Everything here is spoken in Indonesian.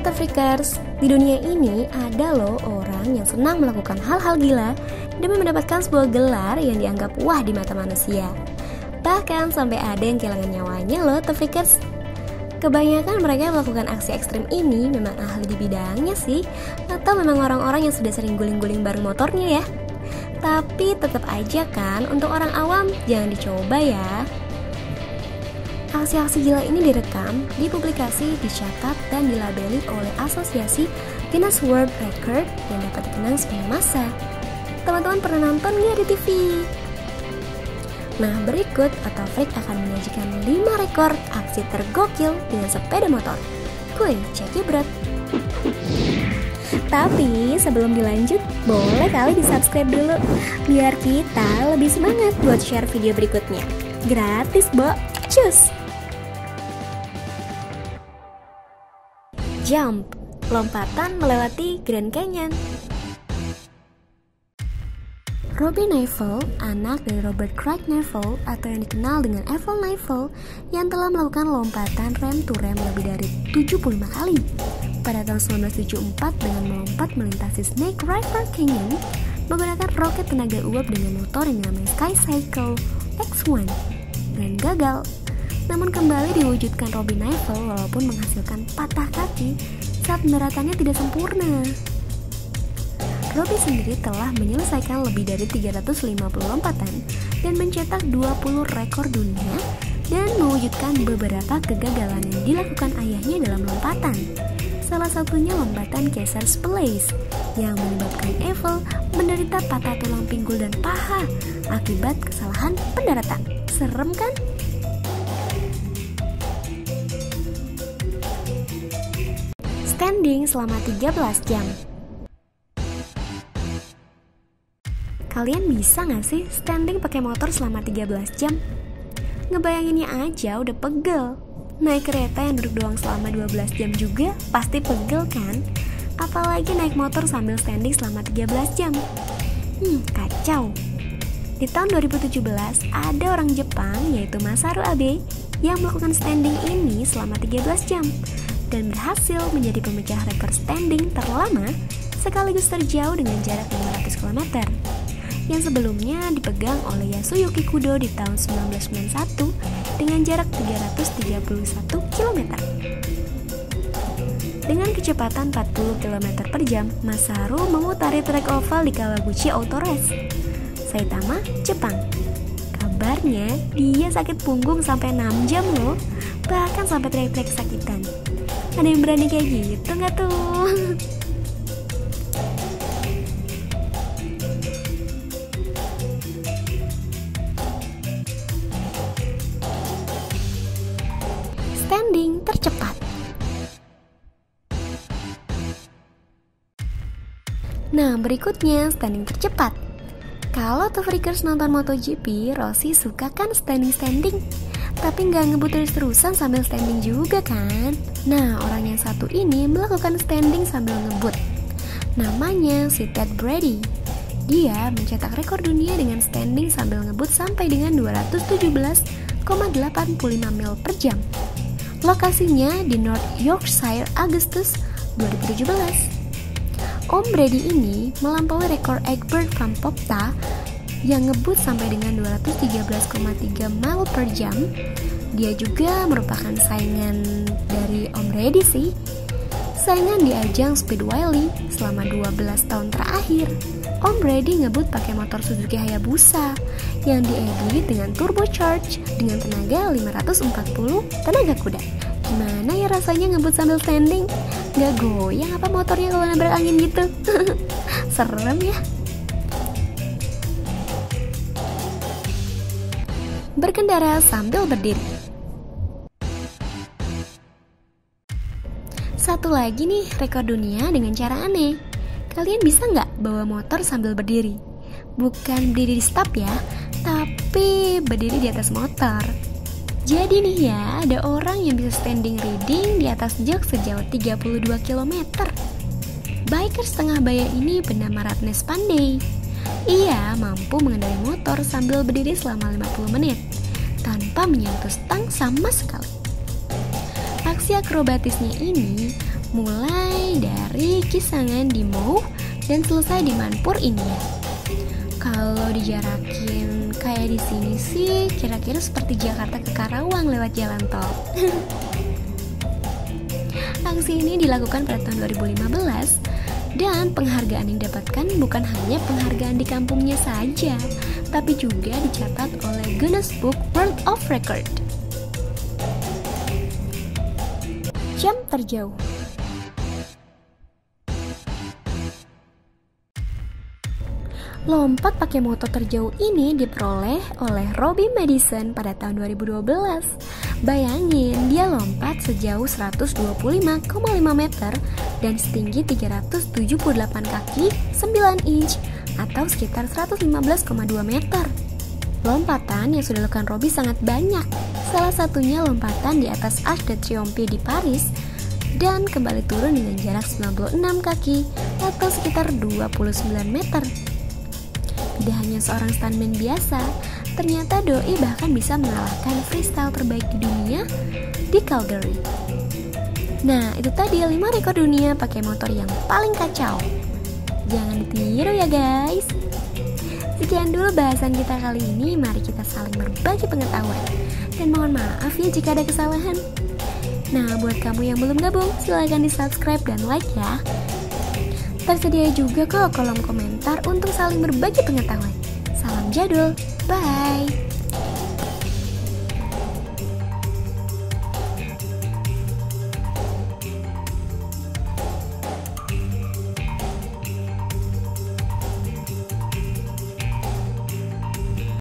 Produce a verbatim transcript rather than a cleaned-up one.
Tefrikers, di dunia ini ada loh orang yang senang melakukan hal-hal gila demi mendapatkan sebuah gelar yang dianggap wah di mata manusia. Bahkan sampai ada yang kehilangan nyawanya loh Tefrikers. Kebanyakan mereka yang melakukan aksi ekstrim ini memang ahli di bidangnya sih, atau memang orang-orang yang sudah sering guling-guling bareng motornya ya. Tapi tetap aja kan, untuk orang awam jangan dicoba ya. Aksi-aksi gila ini direkam, dipublikasi, dicatat, dan dilabeli oleh Asosiasi Guinness World Record yang dapat dikenang sebagai massa. Teman-teman pernah nonton nggak di T V? Nah, berikut Otofrik akan menyajikan lima rekor aksi tergokil dengan sepeda motor. Kuy, cek berat. Tapi sebelum dilanjut, boleh kali di subscribe dulu biar kita lebih semangat buat share video berikutnya. Gratis, Bo. Cus! Jump, lompatan melewati Grand Canyon. Robbie Neifl, anak dari Robert Craig Neifl atau yang dikenal dengan Evel Neifl, yang telah melakukan lompatan rem to rem lebih dari tujuh puluh lima kali pada tahun seribu sembilan ratus tujuh puluh empat dengan melompat melintasi Snake River Canyon menggunakan roket tenaga uap dengan motor yang dinamai Sky Cycle X satu dan gagal. Namun kembali diwujudkan Robbie Neifl walaupun menghasilkan patah kaki saat pendaratannya tidak sempurna. Robbie sendiri telah menyelesaikan lebih dari tiga ratus lima puluh lompatan dan mencetak dua puluh rekor dunia dan mewujudkan beberapa kegagalan yang dilakukan ayahnya dalam lompatan. Salah satunya lompatan Caesar's Palace yang menyebabkan Eiffel menderita patah tulang pinggul dan paha akibat kesalahan pendaratan. Serem kan? Standing selama tiga belas jam. Kalian bisa gak sih standing pakai motor selama tiga belas jam? Ngebayanginnya aja udah pegel. Naik kereta yang duduk doang selama dua belas jam juga pasti pegel kan? Apalagi naik motor sambil standing selama tiga belas jam. Hmm, kacau. Di tahun dua ribu tujuh belas ada orang Jepang yaitu Masaru Abe yang melakukan standing ini selama tiga belas jam dan berhasil menjadi pemecah rekor standing terlama sekaligus terjauh dengan jarak lima ratus kilometer yang sebelumnya dipegang oleh Yasuyuki Kudo di tahun seribu sembilan ratus sembilan puluh satu dengan jarak tiga ratus tiga puluh satu kilometer. Dengan kecepatan empat puluh kilometer per jam, Masaru memutari trek oval di Kawaguchi Auto Race, Saitama, Jepang. Kabarnya dia sakit punggung sampai enam jam loh, bahkan sampai teriak-teriak kesakitan. Ada yang berani kayak gitu nggak tuh? Standing tercepat. Nah, berikutnya standing tercepat. Kalau Tefrikers nonton MotoGP, Rossi suka kan standing-standing, tapi nggak ngebut terus-terusan sambil standing juga kan? Nah, orang yang satu ini melakukan standing sambil ngebut. Namanya si Ted Brady. Dia mencetak rekor dunia dengan standing sambil ngebut sampai dengan dua ratus tujuh belas koma delapan puluh lima mil per jam. Lokasinya di North Yorkshire, Agustus dua ribu tujuh belas. Om Brady ini melampaui rekor Egbert van Popta yang ngebut sampai dengan dua ratus tiga belas koma tiga mil per jam. Dia juga merupakan saingan dari Om Brady sih. Saingan di ajang Speed Wiley selama dua belas tahun terakhir. Om Brady ngebut pakai motor Suzuki Hayabusa yang diedit dengan turbocharge dengan tenaga lima ratus empat puluh tenaga kuda. Gimana ya rasanya ngebut sambil standing? Gak goyang apa motornya kalau nabrak angin gitu? Serem ya. Berkendara sambil berdiri. Satu lagi nih rekor dunia dengan cara aneh. Kalian bisa nggak bawa motor sambil berdiri? Bukan berdiri di stop ya, tapi berdiri di atas motor. Jadi nih ya, ada orang yang bisa standing reading di atas jok sejauh tiga puluh dua kilometer. Biker setengah baya ini bernama Ratnesh Pandey. Ia mampu mengendarai motor sambil berdiri selama lima puluh menit tanpa menyentuh stang sama sekali. Aksi akrobatisnya ini mulai dari Kisangan di Mou dan selesai di Manpur, India. Kalau dijarakin kayak di sini sih, kira-kira seperti Jakarta ke Karawang lewat jalan tol. Aksi ini dilakukan pada tahun dua ribu lima belas dan penghargaan yang didapatkan bukan hanya penghargaan di kampungnya saja, tapi juga dicatat oleh Guinness Book World of Record. Jam terjauh. Lompat pakai motor terjauh ini diperoleh oleh Robbie Madison pada tahun dua ribu dua belas. Bayangin, dia lompat sejauh seratus dua puluh lima koma lima meter dan setinggi tiga ratus tujuh puluh delapan kaki sembilan inch atau sekitar seratus lima belas koma dua meter. Lompatan yang sudah dilakukan Robbie sangat banyak. Salah satunya lompatan di atas Arc de Triomphe di Paris dan kembali turun dengan jarak sembilan puluh enam kaki atau sekitar dua puluh sembilan meter. Tidak hanya seorang stuntman biasa, ternyata Doi bahkan bisa mengalahkan freestyle terbaik di dunia di Calgary. Nah, itu tadi lima rekor dunia pakai motor yang paling kacau. Jangan ditiru ya guys. Sekian dulu bahasan kita kali ini, mari kita saling berbagi pengetahuan. Dan mohon maaf ya jika ada kesalahan. Nah, buat kamu yang belum gabung, silahkan di subscribe dan like ya. Tersedia juga kok kolom komentar untuk saling berbagi pengetahuan. Salam jadul, bye!